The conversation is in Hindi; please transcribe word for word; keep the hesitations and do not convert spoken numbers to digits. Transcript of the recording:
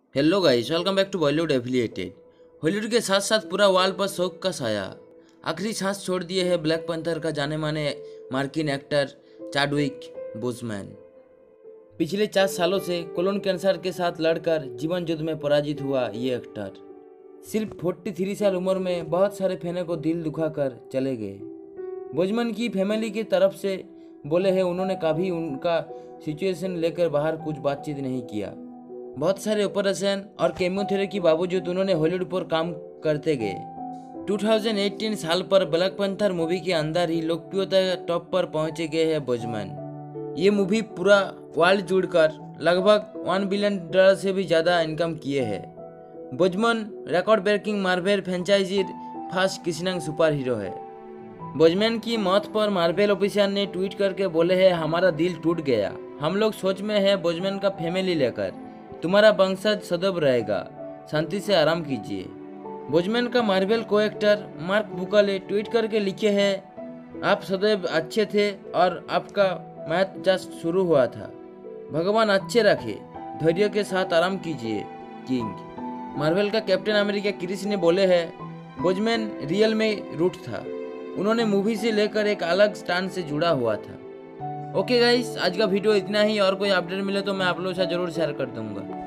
Hello guys, welcome back to Bollywood affiliated. Hollywood के साथ साथ पूरा वर्ल्ड पर शोक का साया। आखिरी सांस छोड़ दिए है ब्लैक पैंथर का जाने माने मार्किन एक्टर चैडविक बोसमैन। पिछले चार सालों से कोलोन कैंसर के साथ लड़कर जीवन युद्ध में पराजित हुआ ये एक्टर सिर्फ तैंतालीस साल उम्र में बहुत सारे फैनों को दिल दुखाकर चले गए। बोसमैन की फैमिली की तरफ से बोले हैं उन्होंने कभी उनका सिचुएशन लेकर बाहर कुछ बातचीत नहीं किया। बहुत सारे ऑपरेशन और केमोथेरेपी के बावजूद उन्होंने हॉलीवुड पर काम करते गए। दो हज़ार अठारह साल पर ब्लैक पैंथर मूवी के अंदर ही लोकप्रियता टॉप पर पहुंचे गए हैं बोसमैन। ये मूवी पूरा वर्ल्ड जोड़कर लगभग वन बिलियन डॉलर से भी ज़्यादा इनकम किए हैं। Boseman record breaking Marvel franchise first kissing super hero है। बोसमैन की मौत पर मार्वल ऑफिसर ने ट्वीट करके बोले हैं, हमारा दिल टूट गया, हम लोग सोच में हैं बोसमैन का फैमिली लेकर, तुम्हारा वंशज सदैव रहेगा, शांति से आराम कीजिए। बोसमैन का मार्वल को एक्टर मार्क बुकाले ट्वीट करके लिखे हैं, आप सदैव अच्छे थे और आपका मैच जस्ट शुरू हुआ था, भगवान अच्छे रखे, धैर्य के साथ आराम कीजिए किंग। मार्वल का कैप्टन अमेरिका क्रिस ने बोले हैं, बोसमैन रियल में रूट था, उन्होंने मूवी से लेकर एक अलग स्टैंड से जुड़ा हुआ था। ओके गाइस, आज का वीडियो इतना ही। और कोई अपडेट मिले तो मैं आप लोगों के साथ जरूर शेयर कर दूंगा।